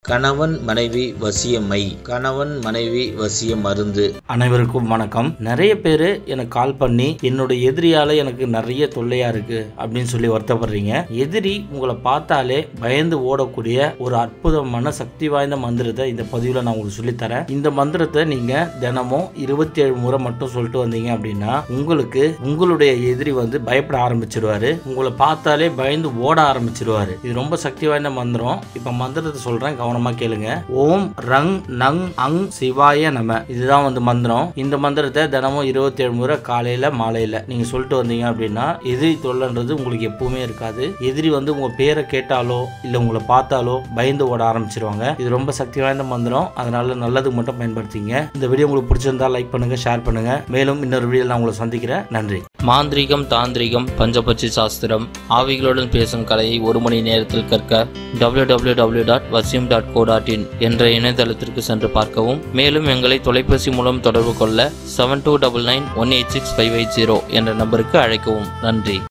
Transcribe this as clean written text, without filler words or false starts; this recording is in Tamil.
கணவன் மனைவி வசியமை, கணவன் மனைவி வசிய மருந்து. அனைவருக்கும் வணக்கம். நிறைய பேர் எனக்கு கால் பண்ணி என்னோட எதிரியால எனக்கு நிறைய தொல்லையா இருக்கு அப்படின்னு சொல்லி வருத்தப்படுறீங்க. எதிரி உங்களை பார்த்தாலே பயந்து ஓடக்கூடிய ஒரு அற்புதமான சக்தி வாய்ந்த மந்திரத்தை இந்த பதிவுல நான் உங்களுக்கு சொல்லித்தரேன். இந்த மந்திரத்தை நீங்க தினமும் 27 முறை மட்டும் சொல்லிட்டு வந்தீங்க அப்படின்னா உங்களுக்கு உங்களுடைய எதிரி பயப்பட ஆரம்பிச்சிருவாரு. உங்களை பார்த்தாலே பயந்து ஓட ஆரம்பிச்சிருவாரு. இது ரொம்ப சக்தி வாய்ந்த மந்திரம். இப்ப மந்திரத்தை சொல்றேன், கவனமா கேளுங்க. ஓம் ரங் நங் அங் சிவாய நம. இதுதான் மந்திரம். இந்த மந்திரத்தை தினமும் 27 முறை காலையில மாலையில நீங்க சொல்லிட்டு வந்தீங்க அப்படின்னா எதிரி தொல்லைன்றது உங்களுக்கு எப்பவுமே இருக்காது. எதிரி உங்க பேரை கேட்டாலோ இல்ல உங்களை பார்த்தாலோ பயந்து ஓட ஆரம்பிச்சிருவாங்க. இது ரொம்ப சக்தி வாய்ந்த மந்திரம். அதனால நல்லதுக்கு மட்டும் பயன்படுத்திங்க. இந்த வீடியோ உங்களுக்கு பிடிச்சிருந்தா லைக் பண்ணுங்க, ஷேர் பண்ணுங்க. மேலும் இன்னொரு வீடியோல நான் உங்களை சந்திக்கிறேன். நன்றி. மாந்திரீகம், தாந்திரிகம், பஞ்சபட்சி சாஸ்திரம், ஆவிகளுடன் பேசும் கலையை 1 மணி நேரத்தில் கற்க www.vasim.co.in என்ற இணையதளத்திற்கு சென்று பார்க்கவும். மேலும் எங்களை தொலைபேசி மூலம் தொடர்பு கொள்ள 7299186580 என்ற நம்பருக்கு அழைக்கவும். நன்றி.